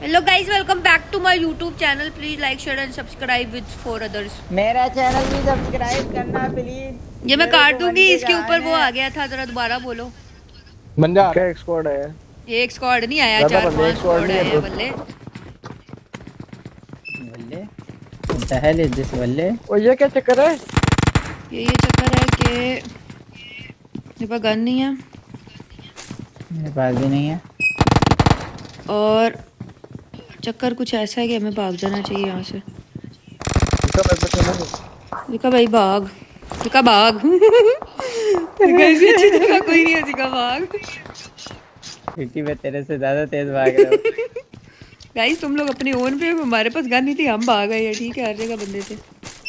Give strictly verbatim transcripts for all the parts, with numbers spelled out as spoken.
Hello guys, welcome back to my YouTube channel. Please like share and subscribe with for others. मेरा channel भी subscribe करना please. ये मैं काट दूंगी, इसके ऊपर वो आ गया था, जरा दोबारा बोलो। बंदा क्या एक स्क्वाड है? एक स्क्वाड नहीं आया, चार पांच स्क्वाड आए हैं। बल्ले बल्ले what the hell is this बल्ले। ओ ये क्या चक्कर है? ये ये चक्कर है कि मेरे पास गन नहीं है, मेरे पास भी नहीं है, और चक्कर कुछ ऐसा है कि हमें भाग जाना चाहिए यहाँ से। जिका भाई भाग, जिका भाग ऐसी अच्छी जगह कोई नहीं है, जिका भाग। पीटी में तेरे से ज्यादा तेज भाग रहा हूँ। गाइस तुम लोग अपने ओन पे, हमारे पास गन नहीं थी, हम भाग गए। ठीक है, हर जगह बंदे थे।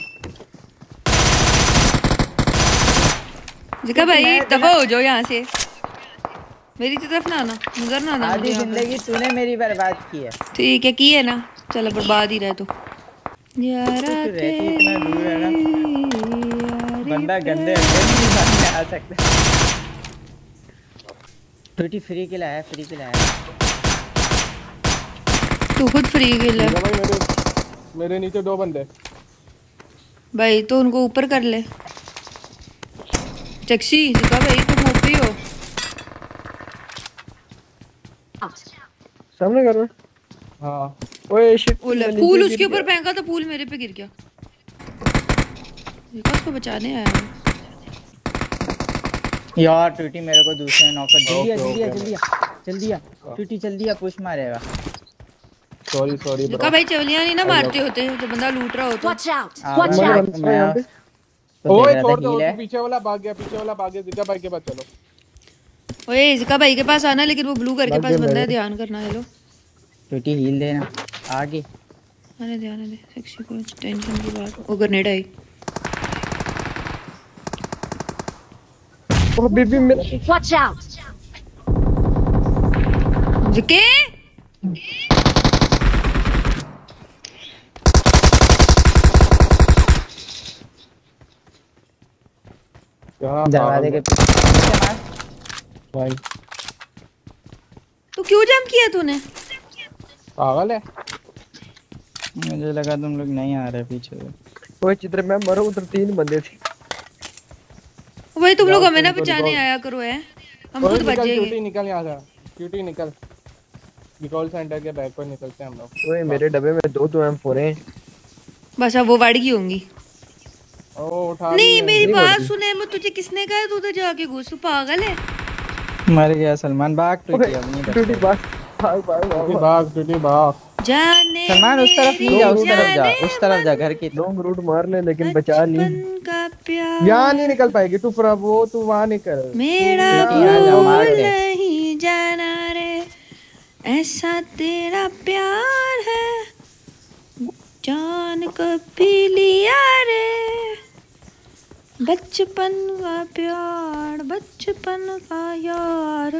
जिका भाई दफा हो जाओ यहाँ से, मेरी तरफ ना आना, नजर ना आना। आधी जिंदगी तूने मेरी बर्बाद की है। ठीक है, की है ना, चलो बर्बाद ही रहे तो। यारा इतना दूर है ना, बंदा गंदे अंदर नहीं सामने आ सकता। टूटी फ्री के लाया, फ्री के लाया। तू खुद फ्री के ले भाई। मेरे मेरे नीचे दो बंदे भाई, तो उनको ऊपर कर ले। टैक्सी जिका भाई तुम ऊपर ही हो। सामने कर रहा। हाँ ओए शिट, पूल उसके ऊपर फेंका तो पूल मेरे पे गिर गया। जिका उसको बचाने आया यार। टूटी मेरे को दूसरे नॉकर। जल्दी आ जल्दी आ जल्दी आ जल्दी आ टूटी, जल्दी आ, पुश मारेगा। सॉरी सॉरी जिका भाई चवलियां नहीं ना मारते होते जब बंदा लूट रहा होता। Watch out, watch out. ओए छोड़ दो, पीछे वाला भाग गया, पीछे वाला भाग गया। जिका भाई के पास चलो। ओए जिका भाई के पास आना, लेकिन वो ब्लू घर के पास बंदा है, ध्यान करना। हेलो टूटी हील देना आगे। आने दे, आने दे, सेक्सी को टेंशन की बात। वो ग्रेनेड आई। ओ बेबी मेरा वॉच आउट। जिके दरवाजे के पीछे मार भाई। तो क्यों जंप किया तूने? पागल है। मुझे लगा तुम लोग नहीं आ रहे पीछे से। ओए चित्र मैं मरा, उधर तीन बंदे थे। भाई तुम लोग हमें ना बचाने आया करो, है हम खुद बच जाएंगे। क्यूटी निकल यहाँ से, क्यूटी निकल। रिकॉल सेंटर के बैक पर निकलते हैं हम लोग। ओए मेरे डब्बे में दो दो एम फोर हैं। बस अब वो वाड़ी की होंगी। ओ उठा नहीं मेरी बात सुने, मैं तुझे किसने कहा तू उधर जाके घुस? तू पागल है? मर गया सलमान। भाग टूटी, अब नहीं टूटी भाग भाग भाग भाग टूटी भाग। जाने सलमान उस तरफ नहीं जा, उस तरफ जा, उस तरफ जा, घर की लॉन्ग रूट मार ले, लेकिन बचा ली। का प्यार यहाँ नहीं निकल पाएगी तू, फिर वो तू वहाँ निकल। मेरा भूल नहीं जाना रे, ऐसा तेरा प्यार है, जान कभी लिया रे, बचपन का प्यार, बचपन का यार।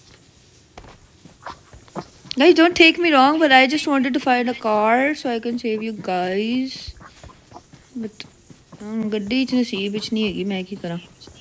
Guys, don't take me wrong, but I just wanted to find a car so I can save you guys. But गड्डी च नसीब विच नहीं हैगी, मैं की करा।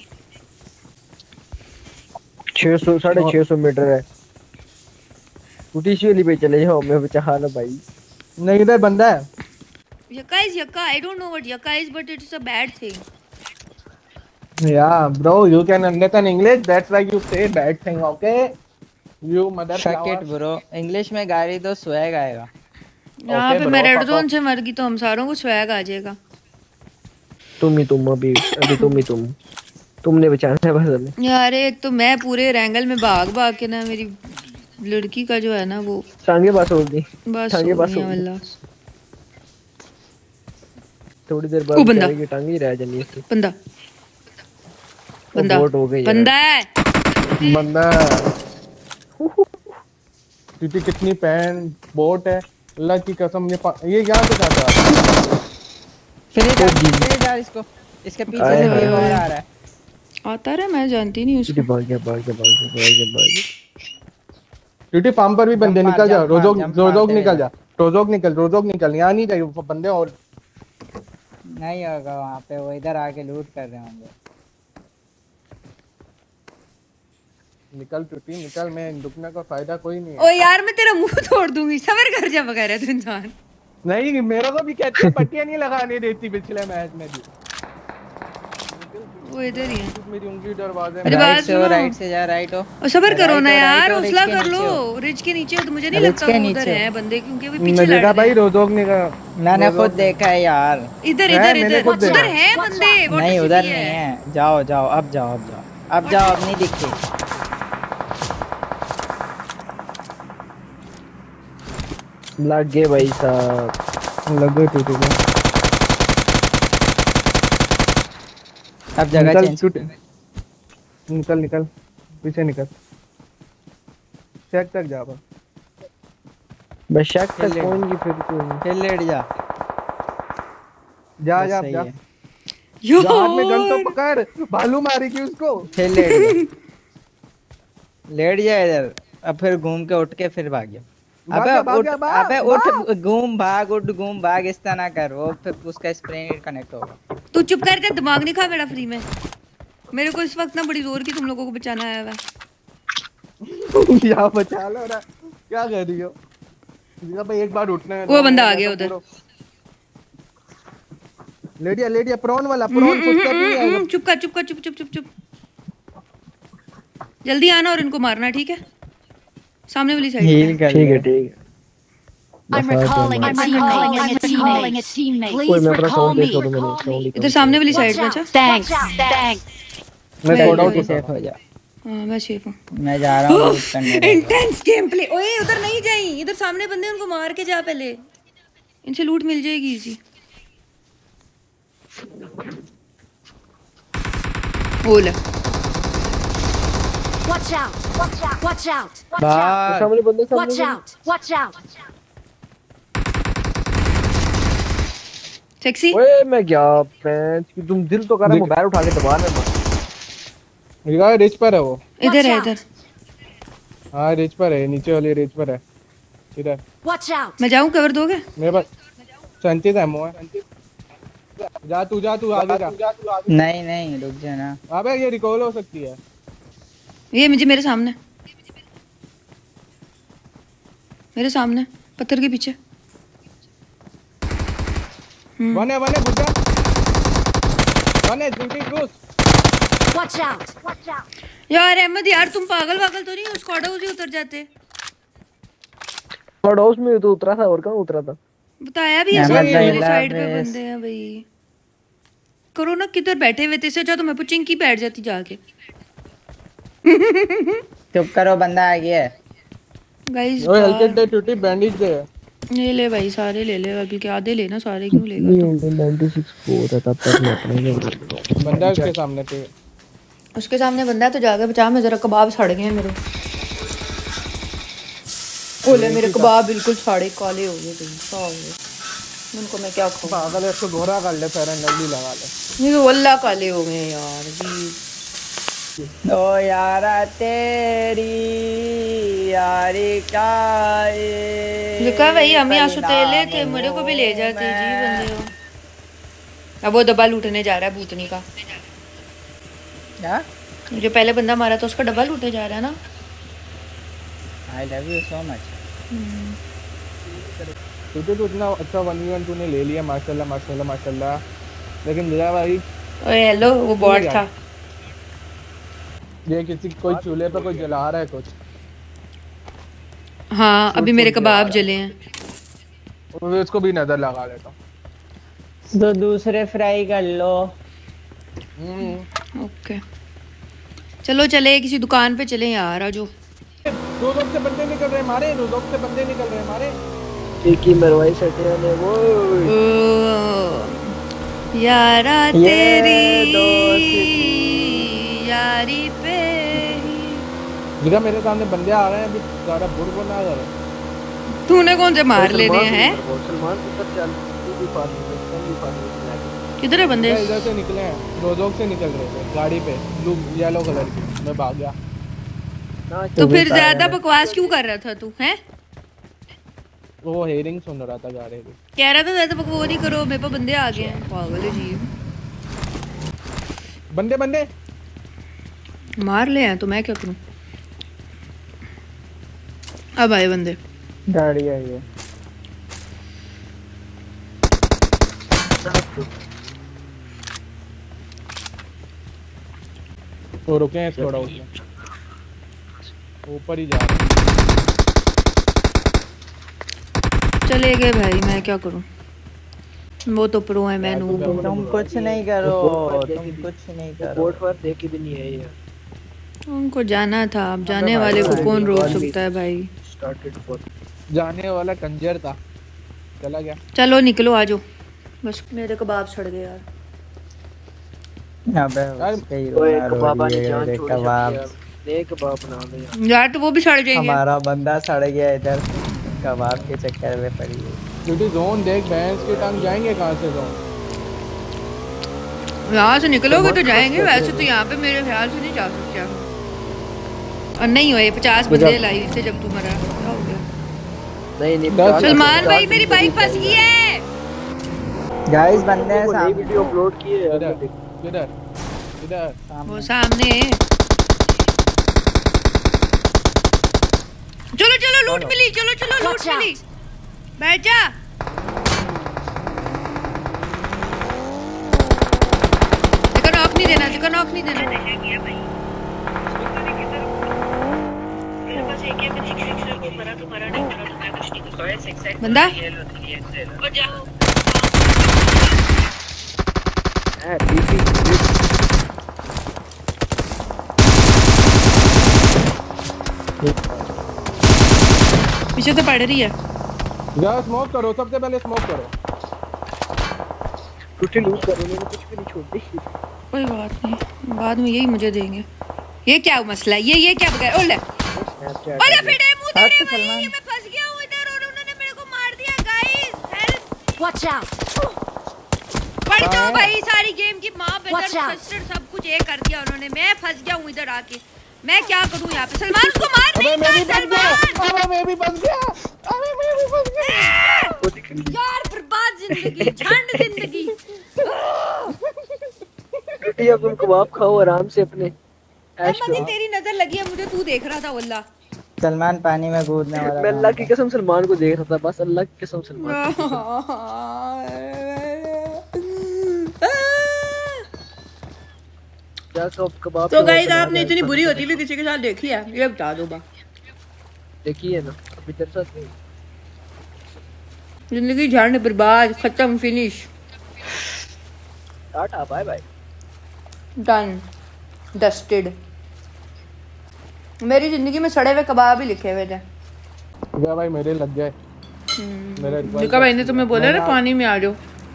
छह सौ साढ़े छह सौ मीटर है। टूटी सी वाली पे चले जाओ, मैं बचा लो भाई। नहीं इधर बंदा है। Yaka is yaka. I don't know what yaka is, but it's a bad thing. Yeah, bro, you can understand English. That's why you say bad thing, okay? You mother Fuck it bro, English में गाली दो, swag आएगा। यहाँ पे मैं red zone से मर गई तो हम सारों को स्वैग आ जाएगा। तुम ही तुम अभी अभी तुम ही तुम तुमने बचाना है बस हमें। यार एक तो मैं पूरे रैंगल में भाग भाग के ना, मेरी लड़की का जो है ना वो टांगे पास हो गई। बस टांगे पास हो गई। थोड़ी देर बाद बंदा टांगे ही रह जानी है। बंदा बंदा हो गई बंदा है बंदा। कितनी कितनी पैन बोट है, अल्लाह की कसम। ये ये यहाँ से जाता है। फिर इधर इसको, इसके पीछे से कोई और आ रहा है। आता रहा, मैं जानती नहीं उसको। भाग गया भाग गया भाग गया भाग गया भाग गया। ड्यूटी फार्म पर भी बंदे निकल जा। रोजोग रोजोग निकल जा, रोजोग निकल, रोजोग निकल। यहाँ नहीं जाइए बंदे, और नहीं होगा वहाँ पे। वो इधर आके लूट कर रहे होंगे। निकल टूटी निकल, मैं रुकने का फायदा कोई नहीं है। ओ यार मैं तेरा मुंह तोड़ दूंगी, सबर कर जा बगैर तू इंसान। नहीं मेरे को भी कहती है पट्टियां नहीं लगाने देती पिछले मैच में भी। वो इधर ही है। मेरी उंगली दरवाजे में। अरे राइट बात से हो, सुनो। राइट से जा, राइट हो। और सबर करो ना राइट हो, यार, राइट हो, हौसला रिच के कर लो। नीचे हो। रिच के नीचे हो तो मुझे नहीं रिच लगता के वो नीचे उधर हो। है बंदे, क्योंकि अभी पीछे मैं लड़ देखा रहे भाई हैं। रोजोक ने का मैंने रोजोक खुद देखा है यार। इधर है, इधर मैंने इधर खुद देखा। उधर है बंदे, वाटर नहीं सिटी उधर है। नहीं है, जाओ जाओ अब जाओ अब जाओ अब जाओ, अब नहीं दिखे। लग गए भाई साहब, लग गए टूटी में। अब जगह निकल चेंज। टूटी, निकल निकल पीछे निकल, चेक तक जा बस। बस शक तक खेल ले। पहुंच गई फिर कोई नहीं। फिर लेट जा। जा बस जा सही जा है। हाथ में गन तो यार पकड़, भालू मारेगी उसको। फिर लेट जा। लेट जा इधर। अब फिर घूम के उठ के फिर भाग जा। भाग अबे जा, भाग उठ, जा, भाग, अबे भाग। उठ, घूम भाग, उठ घूम भाग, इस तरह ना कर, वो फिर उसका स्प्रे कनेक्ट होगा। तू चुप करके दिमाग नहीं खा मेरा फ्री में। मेरे को इस वक्त ना बड़ी जोर की तुम लोगों को बचाना आया हुआ है। यहाँ बचा लो ना, क्या कर रही हो? जिसका भाई एक बार उठना है। वो बंदा आ गया उधर। लेडिया लेडिया प्रॉन वाला, प्रॉन फुटस्टेप नहीं आएगा। चुप कर चुप कर चुप चुप चुप चुप। जल्दी आना और इनको मारना, ठीक है? सामने वाली साइड हील में। कर ठीक है ले। ठीक है। I'm recalling a teammate. I'm recalling a teammate. कोई Please मैं अपना recall साउंड me. देख लो, मैंने साउंड इधर सामने वाली साइड में। अच्छा Thanks. Thanks. मैं मैं- थोड़ा मैं- आउट सेफ हो जा। हाँ मैं सेफ हूँ। मैं जा रहा हूँ लूट करने। Intense game play. ओए उधर नहीं जाई, इधर सामने बंदे, उनको मार के जा पहले, इनसे लूट मिल जाएगी इजी। बोल Watch out. Watch out. Watch out. भाग। सामने बंदे Watch सामने out. Watch out. सेक्सी। ओए मैं क्या पैंच कि तुम दिल तो कर रहे, मोबाइल उठा के दबा रहे हो। ये रिच पर है वो। इधर है इधर। हाँ रिच पर है, नीचे वाली रिच पर है इधर। Watch out. मैं जाऊँ, कवर दोगे? मेरे पास सैंतीस एमओ है। जा तू जा तू आगे जा। नहीं नहीं रुक जा ना। अबे ये रिकॉल हो सकती है। ये मुझे मेरे सामने, मेरे सामने पत्थर के पीछे। वन है वन है बुड्ढा, वन है shooting cruise. Watch out. Watch out. यार अहमद यार तुम पागल पागल तो नहीं हो? स्क्वाड हाउस ही उतर जाते। और हाउस में तो उतरा था, और कहाँ उतरा था? बताया भी है, अहमद सामने भाई वाली साइड पे लावेस। बंदे हैं भाई। करो ना, किधर बैठे हुए थे, इससे अच्छा तो मैं पुचिंग की बैठ जाती जाके। चुप करो, बंदा आ गया है। गाइस ओए हल्के दे टूटी बैंडेज दे। ये ले भाई, सारे ले ले, अभी क्या आधे लेना, सारे क्यों लेगा तो? नाइंटी सिक्स फोर है, तब तक मैं अपने बंदा उसके सामने थे। उसके सामने बंदा है तो जाके बचा। मैं जरा कबाब सड़ गए हैं मेरे। ओले मेरे कबाब बिल्कुल साड़े काले हो गए, क्या हो गए उनको? मैं क्या खाऊं? पागल है, इसको घोड़ा कर ले, फेयर एंड लवली लगा ले। ये तो वल्ला काले हो गए यार जी। ओ यारा तेरी यारी का लिखा भाई हम यहाँ सुतेले थे, मेरे को भी ले जाते जी बंदे हो। अब वो डब्बा लूटने जा रहा है भूतनी का। क्या? जो पहले बंदा मारा था उसका डब्बा लूटने जा रहा है ना। I love you so much. तुझे तो इतना अच्छा वन वी वन तूने ले लिया, माशाल्लाह माशाल्लाह माशाल्लाह। लेकिन मेरा भाई ओए हेलो, वो बॉट था। ये किसी कोई चूल्हे पे कोई जला रहा है कुछ। हाँ अभी मेरे कबाब जले हैं। और इसको भी नजर लगा लेता हूं। तो दूसरे फ्राई कर लो। हम्म ओके चलो चले, किसी दुकान पे चले यार। आजो दो लोग से बंदे निकल रहे मारे, दो लोग से बंदे निकल रहे मारे। एक ही मरवाई सटिया ने वो। यारा ये तेरी दोस्ती। यारी पे। जिगा मेरे सामने बंदे आ रहे हैं, अभी ज्यादा बुर बुर ना करे। तूने कौन से मार लेने हैं? सलमान उतर चल, तू भी पार नहीं कर, तुम भी पार नहीं कर। किधर है बंदे? इधर से निकले हैं, रोजोक से निकल रहे थे गाड़ी पे, ब्लू येलो कलर की। मैं भाग गया। तो फिर ज्यादा बकवास क्यों कर रहा था तू? हैं? वो हेयरिंग सुन रहा था गाड़ी की। कह रहा था ज्यादा बकवास नहीं करो, मेरे पास बंदे आ गए हैं। पागल है जी। बंदे बंदे मार ले हैं तो मैं क्या करूं? अब आए बंदे। गाड़ी आई है। तो रुके हैं थोड़ा उसमें, ऊपर ही जा रहे हैं। चले गए भाई, मैं क्या करूं, वो तो प्रो है, मैं नूब हूं। तुम कुछ नहीं करो, तुम कुछ नहीं करो। बोर्ड पर देख भी नहीं है ये। उनको जाना था, अब जाने वाले को कौन रोक सकता है भाई। स्टार्टेड फॉर जाने वाला कंजर था, चला गया। चलो निकलो, आ जाओ। बस मेरे कबाब सड़ गए यार। अबे उसके ही ओए रोना रो कबाबा रही ने है जान मेरे छोड़ी कबाब। ने कबाब बना दे यार। यार तो वो भी सड़ जाएंगे। हमारा बंदा सड़ गया इधर कबाब के चक्कर में पड़ी है। क्योंकि जोन देख, भैंस के टांग जाएंगे कहाँ से जोन? यहाँ से निकलोगे तो जाएंगे, वैसे तो यहाँ पे मेरे ख्याल से नहीं जा सकते आप। और नहीं हुए पचास बंदे लाइव से जब तू मरा, क्या हो गया? नहीं नहीं सलमान भाई मेरी बाइक फंस गई है। गाइस बंदे हैं सामने। वीडियो अपलोड किए है। इधर इधर इधर वो सामने। चलो चलो लूट मिली, चलो चलो लूट Watch out. मिली। बैठ जा। चिकन ऑफ नहीं देना, चिकन ऑफ नहीं देना। बंदा है बीपी पीछे से पड़ रही है। जा स्मोक करो, सबसे पहले स्मोक करो। टूटी लूट करो, मैंने कुछ भी नहीं छोड़ दी। कोई बात नहीं, बाद में यही मुझे देंगे। ये क्या मसला है? ये ये क्या बगैर ओले ओले फिटे मुंह तेरे भाई, ये मैं फंस गया हूं इधर और उन्होंने मेरे को मार दिया। Guys help, Watch out! पढ़ जाओ भाई। सारी गेम की मां Watch बेटा out. सिस्टर सब कुछ एक कर दिया उन्होंने। मैं फंस गया हूं इधर आके, मैं क्या करूं यहाँ पे? सलमान उसको मार नहीं था। सलमान अबे मैं भी फंस गया, अबे मैं भी फंस गया। यार बर्बाद जिंदगी, झंड जिंदगी। टूटी अब तुम कबाब खाओ आराम से अपने ऐश मदी करो। तेरी नजर लगी है मुझे, तू देख रहा था वल्ला। सलमान पानी में कूदने वाला। मैं अल्लाह की कसम सलमान को देख रहा था, बस अल्लाह की कसम सलमान को। क्या कब कबाब तो गाइस आपने इतनी बुरी होती भी किसी के साथ देखी है? ये बता दो बा। देखी है ना अभी तेरे साथ नहीं। जिंदगी झंड बर्बाद, खत्म, finish, tata bye bye, done, dusted. मेरी जिंदगी में सड़े हुए कबाब ही लिखे हुए थे। गया भाई, मेरे लग गए। मेरे निका भाई ने तुम्हें बोला ना पानी में आ जाओ।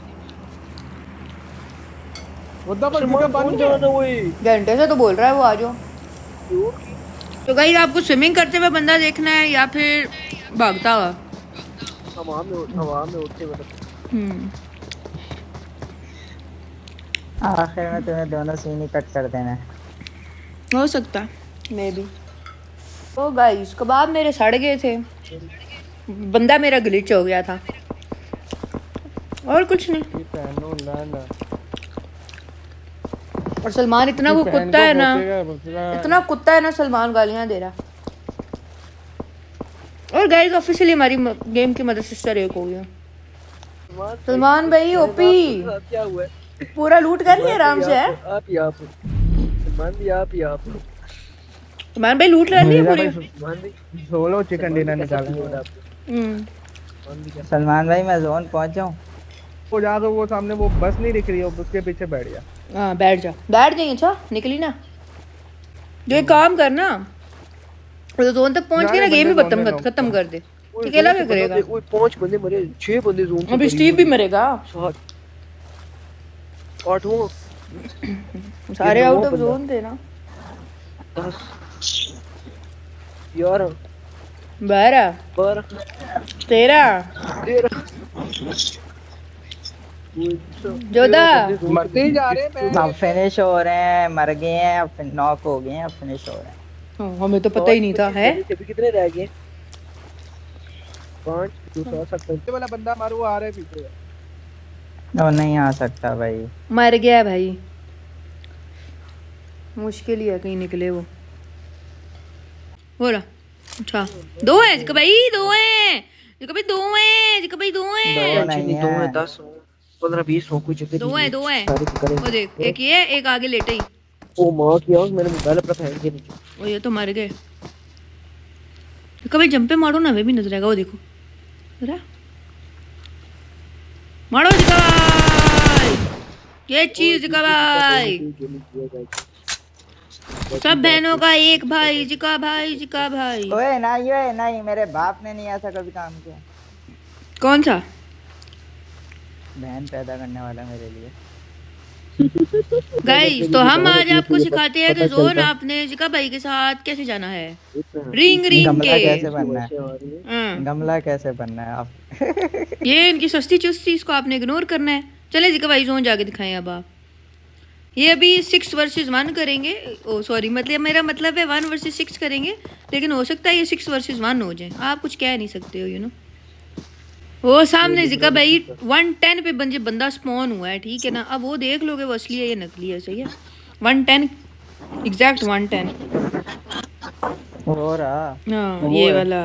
मुद्दा पर किसका पानी जाना था वही घंटे से तो बोल रहा है वो आ जाओ। तो गाइस आपको स्विमिंग करते हुए बंदा देखना है या फिर भागता हुआ? हवा में हवा में उड़ते हुए। हम्म आखिर में तुम्हें दोनों सीन ही कट कर देना है। हो सकता है, मे बी। तो गाइस कबाब मेरे सड़ गए थे, बंदा मेरा ग्लिच हो गया था और कुछ नहीं। पहनो लाना। और सलमान इतना वो कुत्ता है ना, इतना कुत्ता है ना सलमान, गालियां दे रहा। और गाइस ऑफिशियली हमारी गेम की मदद सिस्टर एक हो गई। सलमान भाई ओपी क्या हुआ है? पूरा लूट कर लिया आराम से है। आप ही आप सलमान भी आप ही आप सलमान भाई लूट रही है पूरी। सलमान भी सोलो चिकन डिनर निकालेंगे। हम्म सलमान भाई मैं जोन पहुंच जाऊं? वो जा तो वो सामने वो बस नहीं दिख रही है, उसके पीछे बैठ गया। हाँ बैठ जा, बैठ जाइए। अच्छा निकली ना, जो एक काम करना, तो जोन तक पहुंच के ना गेम ही खत्म खत्म कर दे। अकेला क्या करेगा? ओए पांच बंदे मरे, छह बंदे जोन से। अब स्टीव भी मरेगा। सात आठवां सारे आउट ऑफ जोन थे ना। दस ग्यारह बारह बारह तेरह तेरह चौदह। मरते ही जा रहे हैं। अब फिनिश हो रहे हैं, मर गए हैं, अब नॉक हो गए हैं, अब फिनिश हो रहे हैं। हाँ, हमें तो पता ही नहीं था है। अभी कितने रह गए? पांच दूसरा सकते ये वाला बंदा मारो, आ रहा है पीछे। वो नहीं आ सकता भाई, मर गया भाई, मुश्किल ही है कहीं निकले वो। हो रहा अच्छा दो है जिका भाई, दो है जिका भाई, दो है जिका भाई, दो है नहीं दो है है। दस पंद्रह बीस हो कुछ दो है दो है। सारे करें। वो देख एक ये एक आगे लेटे ही। ओ मां की आंख मेरे मोबाइल पर फेंक के नीचे। ओ ये तो मर गए। कभी जंप पे मारो ना, वे भी नजर आएगा। वो देखो जरा मारो जिका भाई, ये चीज जिका भाई, सब बहनों का एक भाई जिका भाई, जिका भाई। ओए नहीं ओए नहीं, मेरे बाप ने नहीं ऐसा कभी काम किया। कौन सा बहन पैदा करने वाला मेरे लिए। गाइस तो हम आज आपको सिखाते हैं कि जोन आपने जिका भाई के साथ कैसे जाना है, रिंग रिंग गमला के। कैसे बनना है, हाँ। गमला कैसे बनना है आप। ये इनकी सस्ती चुस्ती, इसको आपने इग्नोर करना है। चले जिका भाई जोन जाके दिखाएं अब आप। ये अभी सिक्स वर्सेस वन करेंगे। ओ सॉरी, मतलब मेरा मतलब है वन वर्सेस सिक्स करेंगे, लेकिन हो सकता है ये सिक्स वर्सेस वन हो जाए। आप कुछ कह नहीं सकते हो, यू नो। वो सामने जिका भाई वन टेन पे बंजे बंदा स्पॉन हुआ है, ठीक है ना। अब वो देख लोगे वो असली है या नकली है, सही है। One ten exact one ten हो रहा। हाँ ये वाला।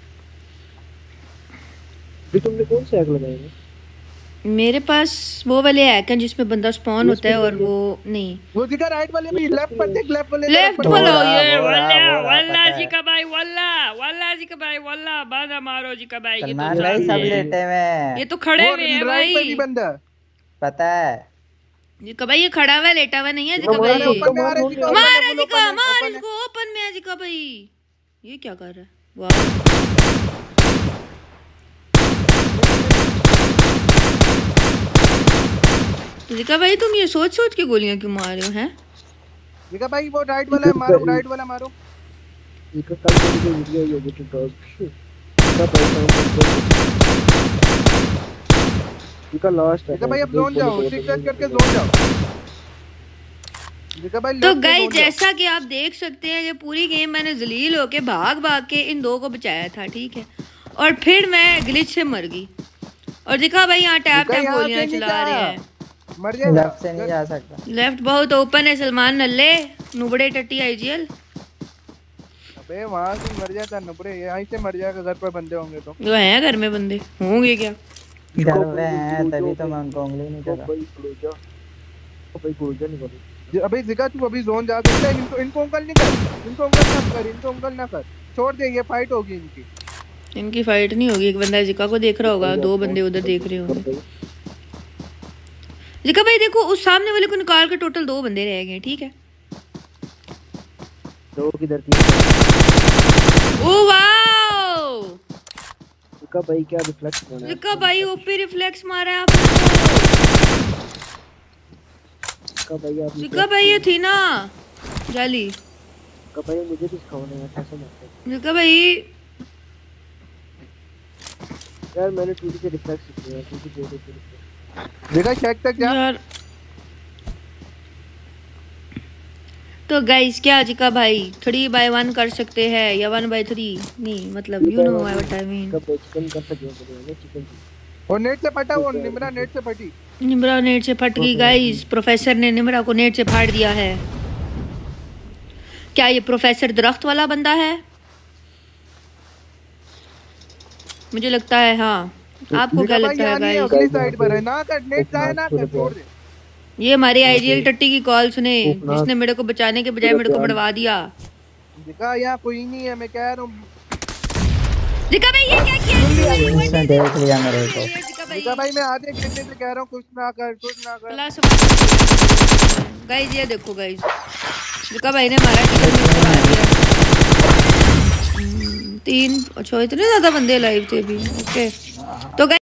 भी तुमने कौन से आग लगाए हैं? मेरे पास वो वाले हैक हैं जिसमें बंदा स्पॉन होता है और वो नहीं। वो जिका राइट वाले भी लेफ्ट पर देख, लेफ्ट वाले लेफ्ट वाला ये बोला, वल्ला बोला, वल्ला पता है। जी का भाई, वल्ला वल्ला जी का भाई, वल्ला बांधा मारो जी का भाई। ये सलमान तो भाई सब सामने- लेटे में ये तो खड़े हुए हैं राइट पे भी भाई। बंदा। पता है। जी का भाई ये खड़ा हुआ है, लेटा हुआ नहीं है जी का ऊपर भाई। में आ रहा है जी का, मार ऊपर जी में, का, ऊपर में, मार ऊपर में। इसको, ओपन में है जी का भाई। ये क्या कर रहा है? वाह जिका भाई तुम ये सोच सोच के गोलियां क्यों मार रहे हो हैं? जिका भाई वो राइट वाला है, मारो राइट वाला मारो। इनका कल के लिए वीडियो ये जो टॉप इनका पैसा इनका लास्ट है। जिका भाई अब जोन जाओ, सिक्स टच करके जोन जाओ। जिका भाई तो left पे गाइस zone जाओ। जैसा कि आप देख सकते हैं, ये पूरी गेम मैंने जलील होके भाग भाग के इन दो को बचाया था, ठीक है। और फिर मैं ग्लिच से मर गई। और दिखा भाई यहाँ टैप जिका टैप यहाँ गोलियां से नहीं चला रहे जा। हैं। मर जाएगा। लेफ्ट से नहीं जा सकता। लेफ्ट बहुत ओपन है सलमान नल्ले, नुबड़े टट्टी आईजीएल। अबे वहां से मर जाता नुबड़े, यहीं से मर जाएगा घर पर बंदे होंगे तो। जो है घर में बंदे होंगे क्या? घर में हैं तभी तो मैं उनको उंगली नहीं कर रहा। भाई गुरुजा भाई गुरुजा नहीं बोल। जी, अबे जिका तू अभी जोन जा सकता है। इनको इनको अंकल नहीं कर, इनको अंकल ना कर, इनको अंकल ना कर, छोड़ दे, ये फाइट होगी इनकी। इनकी फाइट नहीं होगी। एक बंदा जिका को देख रहा होगा, दो बंदे उधर देख रहे होंगे। जिका भाई देखो उस सामने वाले को निकाल के टोटल दो बंदे रह गए, ठीक है। दो किधर थी? ओ वाओ इनका भाई क्या रिफ्लेक्ट होना है? जिका भाई ओपी रिफ्लेक्स मारा है आपने। इनका भाई आप जिका भाई ये थी ना जाली। इनका भाई मुझे भी सिखाओ ना कैसे मारते हैं। जिका भाई यार मैंने टूटी से रिफ्लेक्स सीखा है, टूटी से रिफ्लेक्स। जिका शेक तक जा। यार तो गाइस क्या जिका भाई थ्री बाय वन कर सकते हैं या वन बाय थ्री? नहीं मतलब you know what I mean. इनका भाई चिकन कर सकते हैं, चिकन की। और नेट से फटा, वो निमरा नेट से फटी। निमरा नेट से फट गई गाइस। प्रोफेसर ने निमरा को नेट से फाड़ दिया है। क्या ये प्रोफेसर दरख्त वाला बंदा है? मुझे लगता है हाँ। आपको क्या जिका भाई लगता है यहाँ नहीं है, गाइस? अगली साइड पर है। ना कर, नेट जाए ना कर, छोड़ दे। ये हमारी आईजीएल टट्टी की कॉल सुने, जिसने मेरे को बचाने के बजाय मेरे को मरवा दिया। जिका यहाँ कोई नहीं है, मैं कह रहा हूँ। जिका भाई ये क्या किया? इसने देख लिया मेरे को। जिका भाई जिका भाई मैं आधे घंटे से कह रहा हूँ कुछ ना कर, कुछ ना कर। प्लस गाइस ये देखो गाइस, जिका भाई ने मारा कि मार दिया। हम्म, तीन अच्छा इतने ज्यादा बंदे लाइव थे अभी। ओके तो